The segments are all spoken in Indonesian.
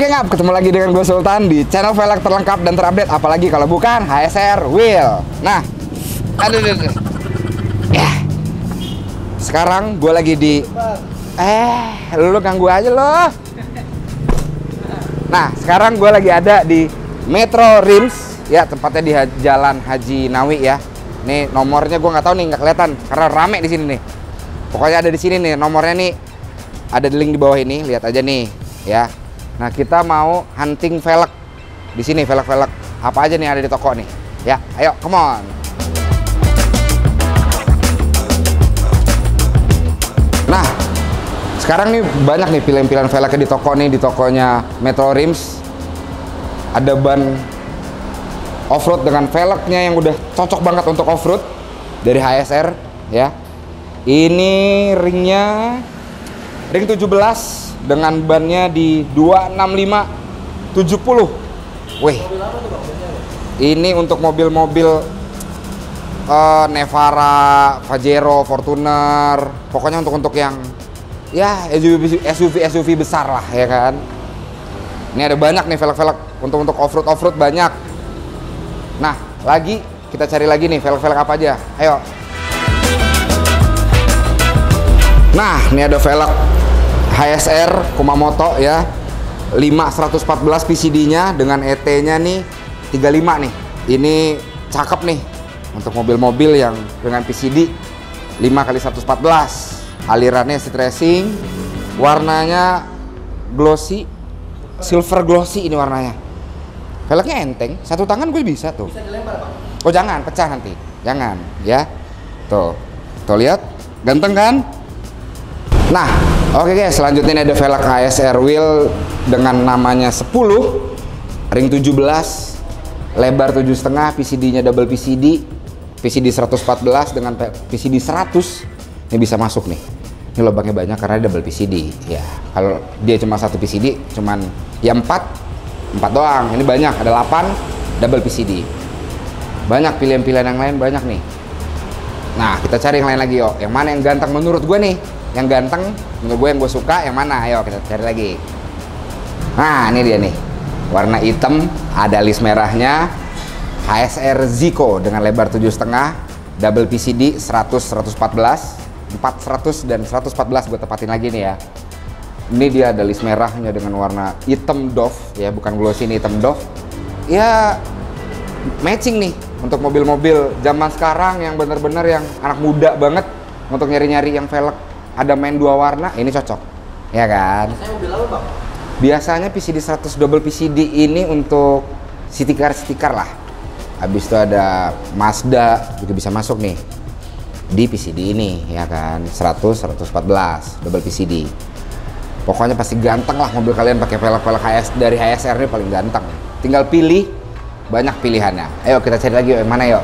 Oke ngap, ketemu lagi dengan gue Sultan di channel velg terlengkap dan terupdate, apalagi kalau bukan HSR Wheel. Nah, aduh. Ya. Sekarang gue lagi di lu ganggu aja lo. Nah, sekarang gue lagi ada di Metro Rims, ya tempatnya di Jalan Haji Nawi ya. Nih nomornya gue nggak tahu nih, nggak kelihatan karena rame di sini nih. Pokoknya ada di sini nih nomornya nih, ada di link di bawah ini, lihat aja nih ya. Nah kita mau hunting velg di sini, velg-velg apa aja nih ada di toko nih ya. Ayo, come on. Nah sekarang nih banyak nih pilihan-pilihan velgnya di toko nih, di tokonya Metro Rims. Ada ban off-road dengan velgnya yang udah cocok banget untuk off-road dari HSR ya. Ini ringnya ring 17 dengan bannya di 265/70. Wih. Ini untuk mobil-mobil Nevara, Pajero, Fortuner. Pokoknya untuk yang ya SUV besar lah ya kan. Ini ada banyak nih velg-velg untuk off-road banyak. Nah, lagi kita cari lagi nih velg-velg apa aja. Ayo. Nah, ini ada velg HSR Kumamoto ya. 5114 PCD-nya dengan ET-nya nih 35 nih. Ini cakep nih untuk mobil-mobil yang dengan PCD 5x114. Alirannya street racing, warnanya glossy, silver glossy ini warnanya. Velgnya enteng, satu tangan gue bisa tuh. Bisa dilempar, Bang? Oh jangan, pecah nanti. Jangan, ya. Tuh lihat, ganteng kan? Nah, oke guys, selanjutnya ini ada velg HSR Wheel dengan namanya 10, ring 17, lebar 7,5, PCD-nya double PCD, PCD 114 dengan PCD 100. Ini bisa masuk nih. Ini lubangnya banyak karena double PCD. Ya, kalau dia cuma satu PCD, cuman ya 4 doang. Ini banyak, ada 8 double PCD. Banyak pilihan-pilihan yang lain, banyak nih. Nah, kita cari yang lain lagi yuk. Yang mana yang ganteng menurut gue nih? Yang ganteng menurut gue, yang gue suka yang mana? Ayo kita cari lagi. Nah, ini dia nih. Warna hitam, ada list merahnya. HSR Zico dengan lebar 7,5, double PCD 100 114, 400 dan 114 gue tepatin lagi nih ya. Ini dia ada list merahnya dengan warna hitam doff ya, bukan glossy, ini hitam doff. Ya matching nih untuk mobil-mobil zaman sekarang yang bener-bener yang anak muda banget untuk nyari-nyari yang velg ada main dua warna, ini cocok ya kan. Biasanya mobil apa Bang? Biasanya PCD 100 double PCD ini untuk city car lah. Habis itu ada Mazda juga bisa masuk nih di PCD ini ya kan, 100 114 double PCD. Pokoknya pasti ganteng lah mobil kalian pakai velg-velg dari HSR ini, paling ganteng. Tinggal pilih, banyak pilihannya. Ayo kita cari lagi yuk, yang mana yuk.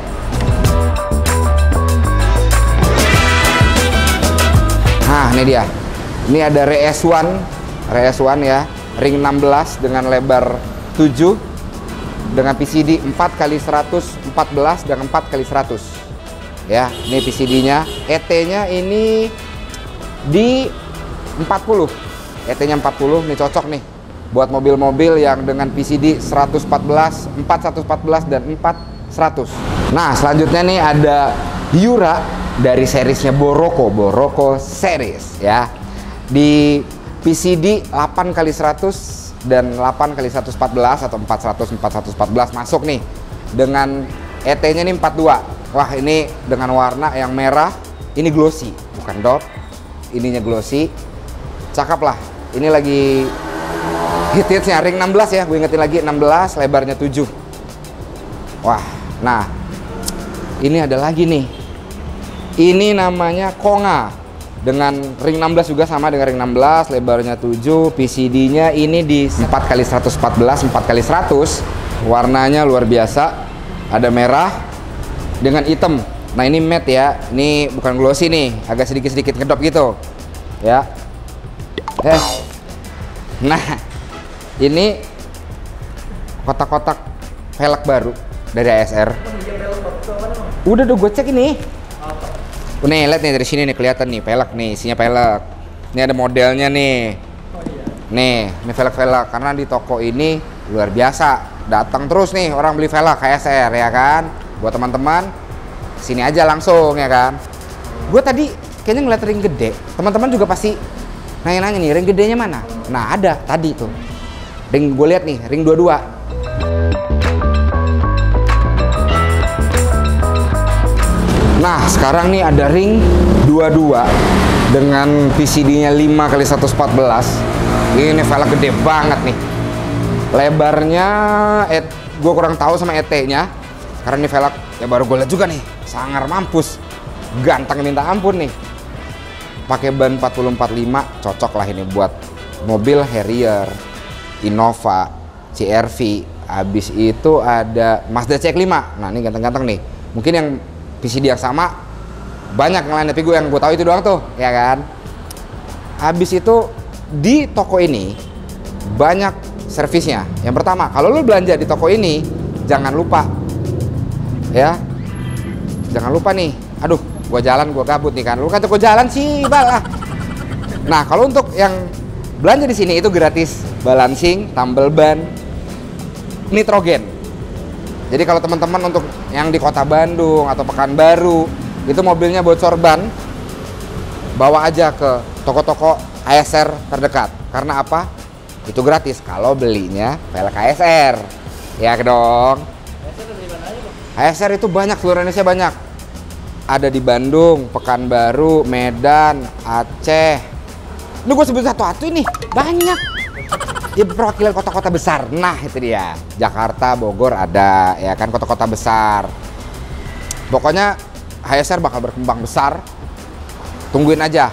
Nah ini dia, ini ada RS1 ya, ring 16 dengan lebar 7 dengan PCD 4x114 dan 4x100 ya. Ini PCD-nya, ET-nya ini di 40, ET-nya 40, ini cocok nih buat mobil-mobil yang dengan PCD 114, 4114 dan 4100. Nah selanjutnya nih ada Yura dari seriesnya Boroko series ya, di PCD 8x100 dan 8x114 atau 400 masuk nih dengan ET-nya nih 42. Wah ini dengan warna yang merah, ini glossy bukan dot, ininya glossy, cakep lah. Ini lagi hits-hitsnya ring 16 ya, gue ingetin lagi 16, lebarnya 7. Wah, nah ini ada lagi nih, ini namanya Konga dengan ring 16 juga, sama dengan ring 16, lebarnya 7, PCD-nya ini di 4x114, 4x100, warnanya luar biasa, ada merah dengan hitam. Nah ini matte ya, ini bukan glossy nih, agak sedikit ngedop gitu ya. Nah ini kotak-kotak velg baru dari HSR. Udah gue cek ini. Nih lihat nih dari sini nih, kelihatan nih velg nih, isinya velg. Ini ada modelnya nih. Nih, ini velg-velg karena di toko ini luar biasa. Datang terus nih orang beli velg HSR ya kan. Buat teman-teman sini aja langsung ya kan. Gue tadi kayaknya ngeliat ring gede. Teman-teman juga pasti nanya-nanya nih, ring gedenya mana? Nah, ada tadi tuh. Ring gue lihat nih, ring 22. Nah, sekarang nih ada ring 22 dengan PCD-nya 5x114. Ini velg gede banget nih. Lebarnya gue kurang tahu sama ET-nya. Karena ini velg ya baru gue lihat juga nih. Sangar mampus. Ganteng minta ampun nih. Pakai ban 4045 cocok lah ini buat mobil Harrier, Innova, CR-V. Habis itu ada Mazda CX-5. Nah, ini ganteng-ganteng nih. Mungkin yang PCD yang sama banyak yang lain, tapi gue yang gue tahu itu doang tuh, ya kan. Habis itu di toko ini banyak servisnya. Yang pertama, kalau lu belanja di toko ini jangan lupa ya, jangan lupa nih, aduh gua jalan gua gabut nih kan, lu kata gua jalan sih balah. Nah, kalau untuk yang belanja di sini itu gratis balancing, tambal ban, nitrogen. Jadi kalau teman-teman untuk yang di kota Bandung atau Pekanbaru itu mobilnya bocor ban, bawa aja ke toko-toko HSR terdekat. Karena apa? Itu gratis kalau belinya velg HSR. Ya dong. HSR itu banyak, seluruh Indonesia banyak. Ada di Bandung, Pekanbaru, Medan, Aceh. Ini gue sebut satu-satu ini, banyak. Dia perwakilan kota-kota besar. Nah, itu dia. Jakarta, Bogor ada, ya kan, kota-kota besar. Pokoknya HSR bakal berkembang besar. Tungguin aja.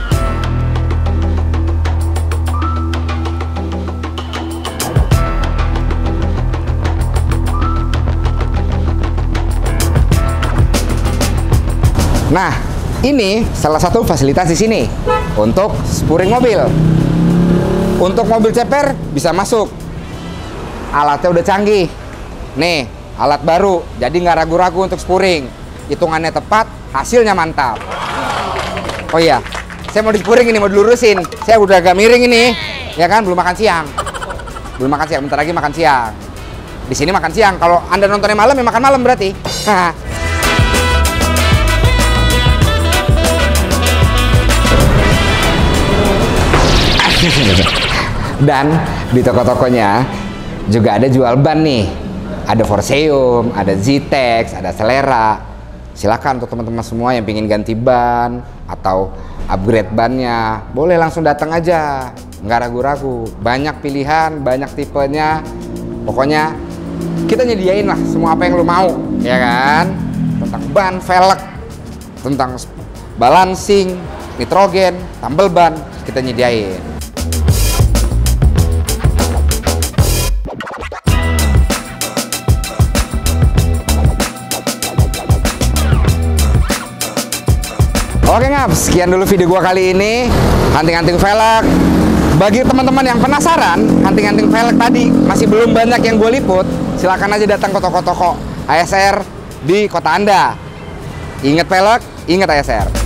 Nah, ini salah satu fasilitas di sini untuk spuring mobil. Untuk mobil ceper bisa masuk. Alatnya udah canggih. Nih, alat baru. Jadi nggak ragu-ragu untuk spuring. Hitungannya tepat, hasilnya mantap. Oh iya, saya mau di spuring ini, mau dilurusin. Saya udah agak miring ini, ya kan? Belum makan siang. Belum makan siang, bentar lagi makan siang. Di sini makan siang. Kalau Anda nontonnya malam, ya makan malam berarti. Dan di toko-tokonya juga ada jual ban nih. Ada Forseum, ada Zitex, ada Selera. Silakan untuk teman-teman semua yang ingin ganti ban atau upgrade bannya, boleh langsung datang aja, nggak ragu-ragu. Banyak pilihan, banyak tipenya. Pokoknya kita nyediain lah semua apa yang lu mau, ya kan? Tentang ban, velg, tentang balancing, nitrogen, tambal ban, kita nyediain. Oke ngap, sekian dulu video gua kali ini, hunting-hunting velg. Bagi teman-teman yang penasaran, hunting-hunting velg tadi masih belum banyak yang gue liput, silakan aja datang ke toko-toko HSR di kota Anda. Ingat velg, ingat HSR.